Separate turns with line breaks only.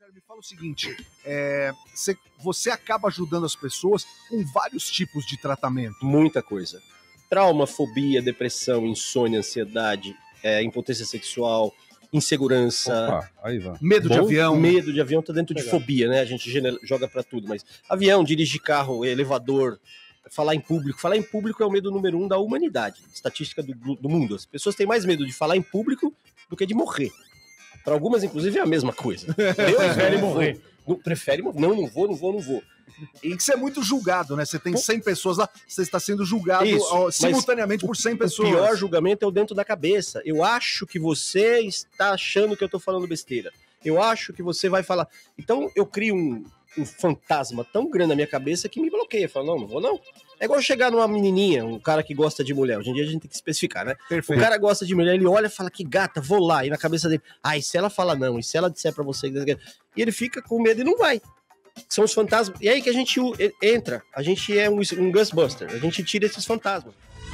Rogério, me fala o seguinte, você acaba ajudando as pessoas com vários tipos de tratamento.
Muita coisa. Trauma, fobia, depressão, insônia, ansiedade, impotência sexual, insegurança.
Opa, aí vai.
Medo de avião.
Medo de avião tá dentro de fobia, né? A gente joga pra tudo, mas avião, dirigir carro, elevador, falar em público. Falar em público é o medo número 1 da humanidade, estatística do mundo. As pessoas têm mais medo de falar em público do que de morrer. Para algumas, inclusive, é a mesma coisa.
Eu prefere morrer.
Prefere morrer. Não vou.
E que você é muito julgado, né? Você tem 100 pessoas lá, você está sendo julgado simultaneamente por 100 pessoas.
O pior julgamento é o dentro da cabeça. Eu acho que você está achando que eu tô falando besteira. Eu acho que você vai falar. Então, eu crio um fantasma tão grande na minha cabeça que me bloqueia. Eu falo, não vou não. É igual chegar numa menininha, um cara que gosta de mulher. Hoje em dia a gente tem que especificar, né?
Perfeito.
O cara gosta de mulher, ele olha e fala, que gata, vou lá. E na cabeça dele, e se ela fala não? E se ela disser pra você? E ele fica com medo e não vai. São os fantasmas. E aí que a gente entra. A gente é um Ghostbuster. A gente tira esses fantasmas.